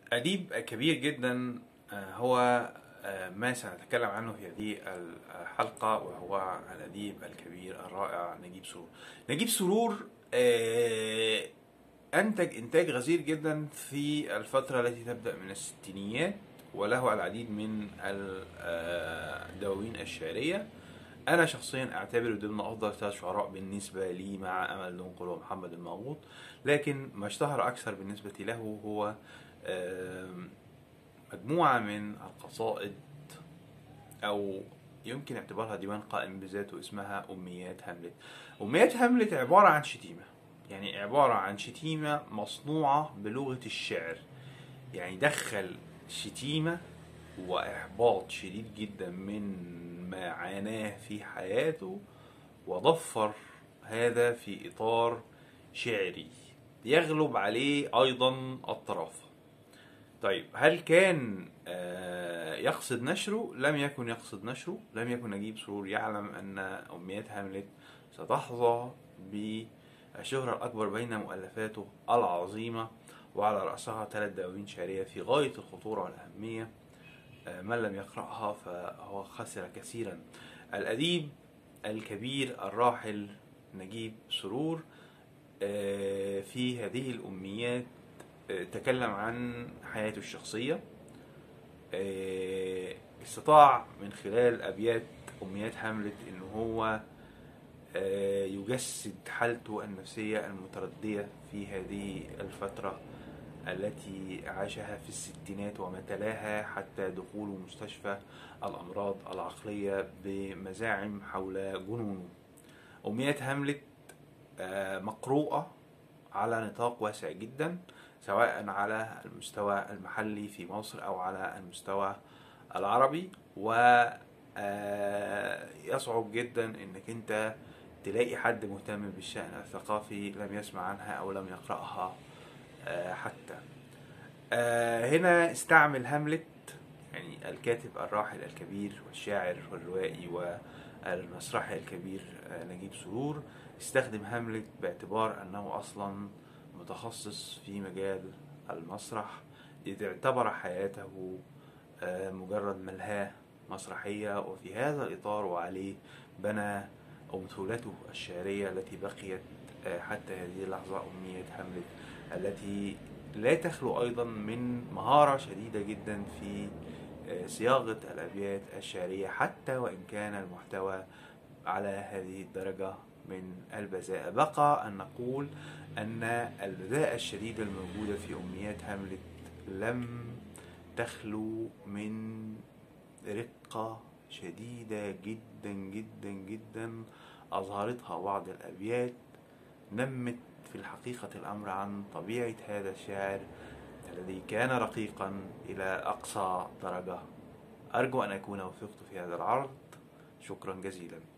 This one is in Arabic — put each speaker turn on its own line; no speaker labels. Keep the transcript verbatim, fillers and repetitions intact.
أديب كبير جدا، آه، هو آه، ما سنتكلم عنه في هذه الحلقة، وهو الأديب الكبير الرائع نجيب سرور. نجيب سرور آه، أنتج إنتاج غزير جدا في الفترة التي تبدأ من الستينيات، وله العديد من الدواوين الشعرية. أنا شخصيا أعتبره ضمن أفضل ثلاث شعراء بالنسبة لي، مع أمل دنقل ومحمد المغوط. لكن ما اشتهر أكثر بالنسبة له هو آم، مجموعة من القصائد، أو يمكن اعتبارها ديوان قائم بذاته، اسمها أمنيات هاملت. أمنيات هاملت عبارة عن شتيمة، يعني عبارة عن شتيمة مصنوعة بلغة الشعر. يعني دخل شتيمة وإحباط شديد جدا من ما عاناه في حياته، وضفر هذا في إطار شعري يغلب عليه أيضا الطرافة. طيب، هل كان آه، يقصد نشره؟ لم يكن يقصد نشره. لم يكن نجيب سرور يعلم أن أمنيات هاملت ستحظى بالشهرة الأكبر بين مؤلفاته العظيمة، وعلى رأسها ثلاث دواوين شعرية في غاية الخطورة والأهمية. آه، من لم يقرأها فهو خسر كثيرا. الأديب الكبير الراحل نجيب سرور آه، في هذه الأمنيات آه، تكلم عن حياته الشخصية. آه، استطاع من خلال أبيات أمنيات هاملت إن هو آه، يجسد حالته النفسية المتردية في هذه الفترة التي عاشها في الستينات وما تلاها، حتى دخوله مستشفى الأمراض العقلية بمزاعم حول جنونه. أمنيات هاملت آه، مقروءة على نطاق واسع جدا، سواء على المستوى المحلي في مصر أو على المستوى العربي. ويصعب جدا انك انت تلاقي حد مهتم بالشأن الثقافي لم يسمع عنها او لم يقرأها آه، حتى. آه، هنا استعمل هاملت، يعني الكاتب الراحل الكبير والشاعر والروائي والمسرحي الكبير آه، نجيب سرور، استخدم هاملت باعتبار أنه أصلا متخصص في مجال المسرح، إذ اعتبر حياته آه، مجرد ملهاة مسرحية. وفي هذا الإطار وعليه بنى أمثولته الشعرية التي بقيت آه، حتى هذه اللحظة، أمنية هاملت، التي لا تخلو أيضا من مهارة شديدة جدا في آه، صياغة الأبيات الشعرية، حتى وإن كان المحتوى على هذه الدرجة من البذاءة. بقى أن نقول أن البذاءة الشديدة الموجودة في أمنيات هاملت لم تخلو من رقة شديدة جدا جدا جدا، أظهرتها بعض الأبيات نمت في الحقيقة الأمر عن طبيعة هذا الشاعر الذي كان رقيقا إلى أقصى درجة. أرجو أن أكون وفقت في هذا العرض. شكرا جزيلا.